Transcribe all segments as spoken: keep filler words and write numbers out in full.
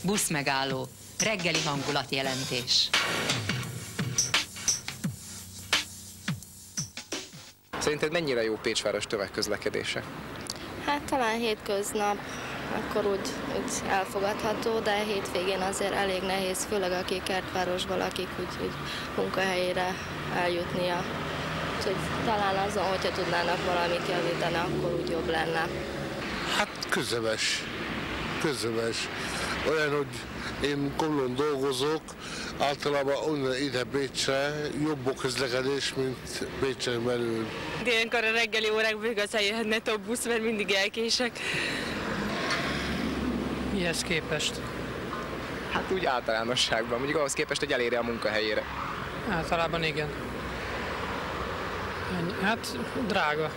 Buszmegálló, reggeli hangulatjelentés. Szerinted mennyire jó Pécsváros tömegközlekedése? Hát talán hétköznap akkor úgy, úgy elfogadható, de hétvégén azért elég nehéz, főleg aki kertvárosból, akik úgy, úgy munkahelyére eljutnia. Úgyhogy talán azon, hogyha tudnának valamit javítani, akkor úgy jobb lenne. Hát közöves, közöves. Olyan, hogy én Komlón dolgozok, általában onnan ide Bécsre jobb a közlekedés, mint Bécsen belül. Ilyenkor a reggeli órákban igazán jöhetne több busz, mert mindig elkések. Mihez képest? Hát úgy általánosságban, mondjuk ahhoz képest, hogy elérje a munkahelyére. Általában igen. Hát drága.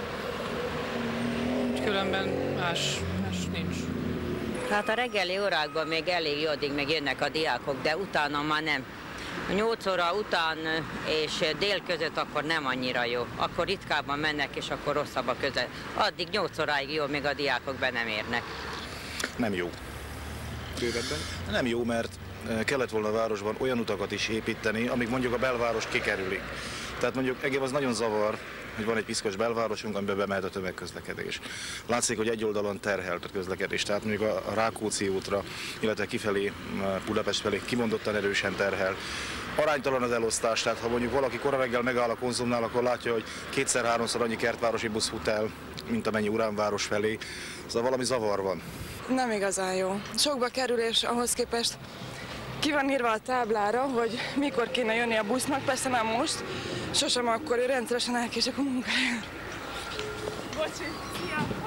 Különben más, más nincs. Hát a reggeli órákban még elég jó, addig még jönnek a diákok, de utána már nem. nyolc óra után és dél között akkor nem annyira jó. Akkor ritkábban mennek, és akkor rosszabb a közel. Addig nyolc óráig jó, még a diákok be nem érnek. Nem jó. Bővebben? Nem jó, mert kellett volna a városban olyan utakat is építeni, amik mondjuk a belvárost kikerülik. Tehát mondjuk engem az nagyon zavar, hogy van egy piszkos belvárosunk, amiben bemehet a tömegközlekedés. Látszik, hogy egy oldalon terhelt a közlekedés, tehát mondjuk a Rákóczi útra, illetve kifelé Budapest felé kimondottan erősen terhel. Aránytalan az elosztás, tehát ha mondjuk valaki kora reggel megáll a Konzumnál, akkor látja, hogy kétszer-háromszor annyi kertvárosi busz fut el, mint amennyi Uránváros felé. Szóval valami zavar van. Nem igazán jó. Sokba kerül, és ahhoz képest ki van írva a táblára, hogy mikor kéne jönni a busznak, persze nem most, sosem akkor, ő rendszeresen elkések a munkáján. Bocsi, szia!